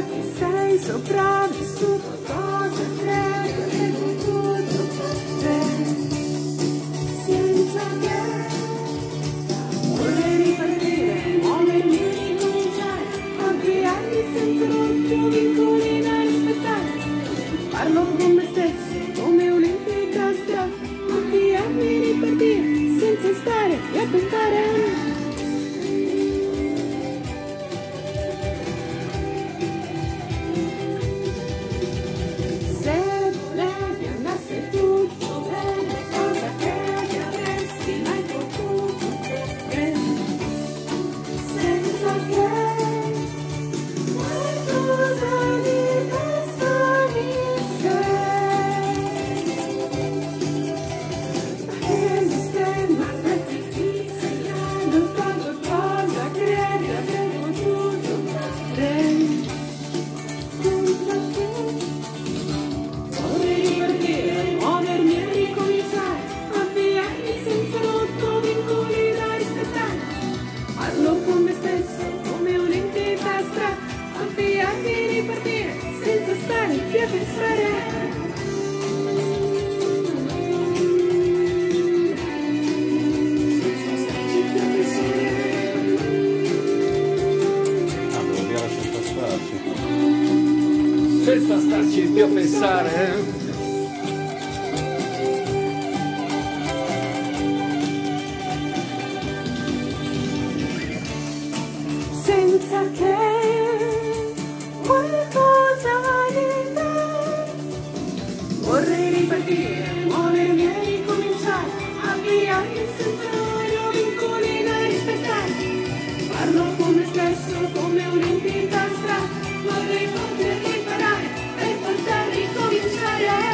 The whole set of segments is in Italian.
che sei sopravvissuto, cosa credi aver potuto fare senza te? Vorrei ripartire, muovermi e ricominciare, avviarmi senza rotti vincoli da rispettare. Parlo con me stesso come un'entità astratta, avviarmi e ripartire senza stare e aspettare. Senza stare qui a pensare. Devo dire senza starci. Senza starci più a pensare. Senza che qualcosa di te. Vorrei ripartire, muovermi e ricominciare, avviarmi senza vincoli da rispettare. Parlo con me stesso come un'entità astratta, vorrei potermi imparare per poter ricominciare.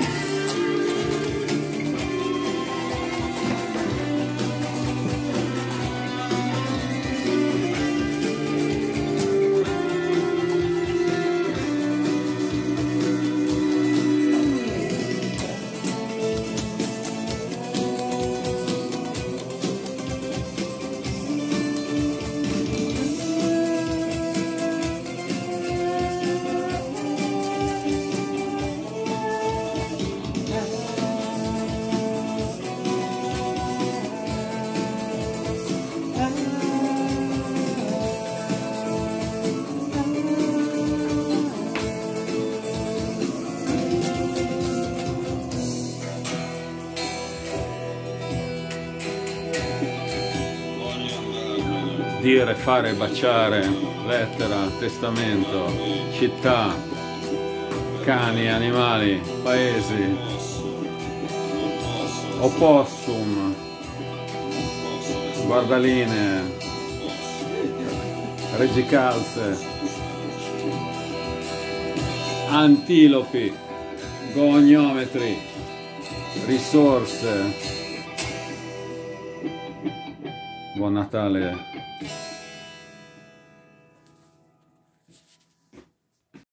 Dire, fare, baciare, lettera, testamento, città, cani, animali, paesi, opossum, guardalinee, reggicalze, antilopi, goniometri, risorse. Buon Natale.